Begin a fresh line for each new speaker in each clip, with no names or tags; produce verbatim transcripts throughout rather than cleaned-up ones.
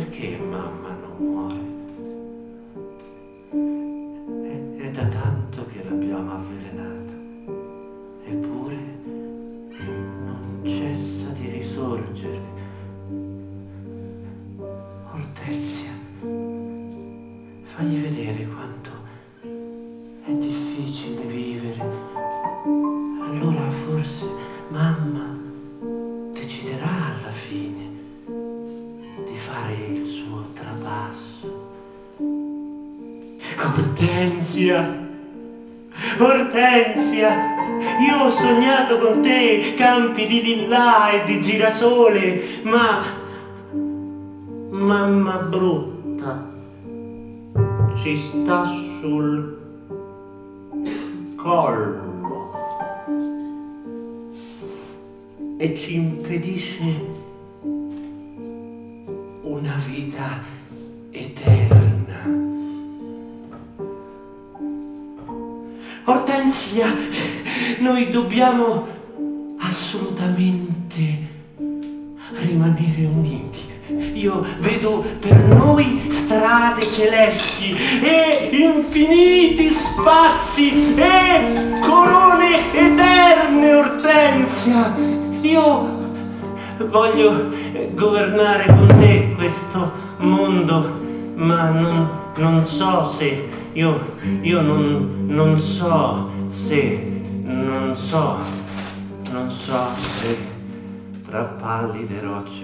perché mamma non muore? È, è da tanto che l'abbiamo avvelenata, eppure non cessa di risorgere. Ortensia, fagli vedere quanto è difficile vivere. Allora forse mamma deciderà alla fine di fare il suo trapasso. Ortensia, Ortensia, io ho sognato con te campi di lilla e di girasole, ma mamma brutta ci sta sul collo e ci impedisce una vita eterna. Ortensia, noi dobbiamo assolutamente rimanere uniti. Io vedo per noi strade celesti e infiniti spazi e corone eterne, Ortensia. Io voglio governare con te questo mondo, ma non, non so se, io, io non, non so se, non so, non so se tra pallide rocce,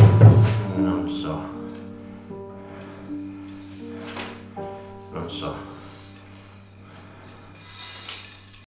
non so, non so.